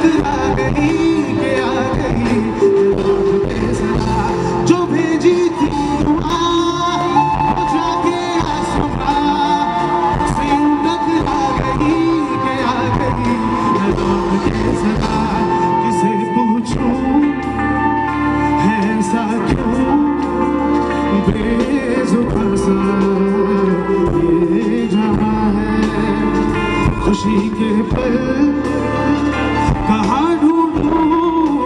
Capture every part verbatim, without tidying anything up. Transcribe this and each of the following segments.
टकरा गई के आ गई लौट के सदा, जो भेजी थी दुआ वो जाके आसमां से टकरा गई के आ गई लौट के सदा। किसे पूछूं है ऐसा क्यों बेजुबां सा ये जहां है, खुशी के पल कहाँ ढूंढूं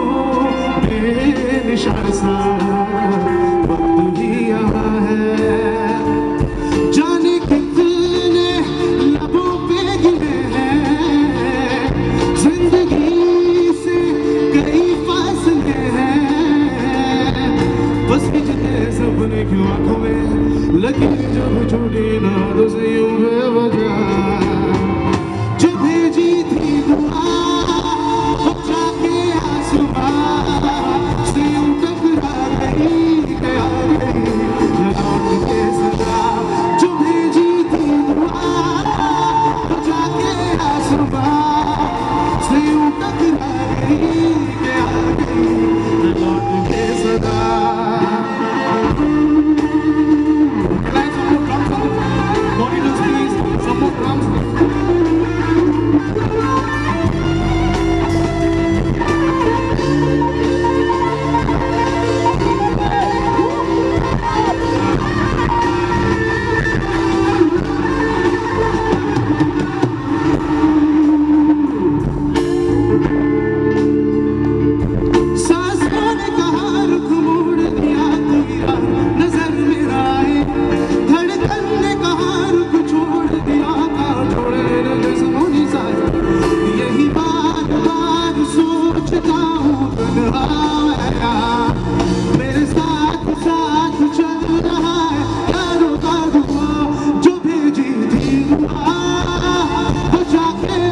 बेनिशान सा वक्त भी यहाँ है। जाने कितने लबों पे गिरे हैं जिंदगी से कई फासले हैं, बस कितने सपने क्यों आंखों में लगी जब छूटी ना तो से यूं बेवजह, जो भेजी थी दुआ वो जाके आसमां से यूं टकरा गई के आ गई लौट के सदा, जो भेजी थी दुआ वो जाके आसमां से यूं टकरा गई के आ गई लौट के सदा। Monitors, please, support drums. सासों ने कहा रुख मोड़ दिया तेरा, नजर मेरा आए धड़कन ने कहा रुख छोड़ दिया था, छोड़ने लगे सोनी साया, यही बार बार सोचता हूँ तन्हा मेरे साथ साथ चल रहा है यारों का दुआ, जो भेजी थी दुआ वो जाके